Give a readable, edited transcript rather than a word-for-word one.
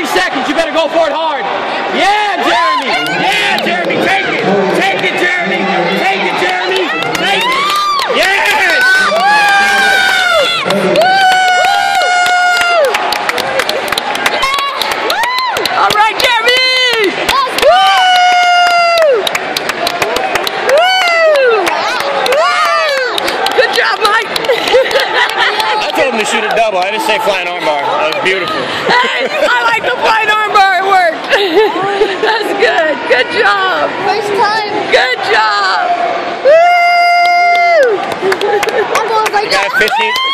30 seconds. You better go for it hard. Yeah, Jeremy. Yeah, Jeremy. Take it. Take it, Jeremy. Take it, Jeremy. Take it. Yes. All right, Jeremy. Good job, Mike. I told him to shoot a double. I didn't say flying armbar. That was beautiful. Hey, I like the flying armbar. It worked. That's good. Good job. First time. Good job. Woo! I'm going like Got 15.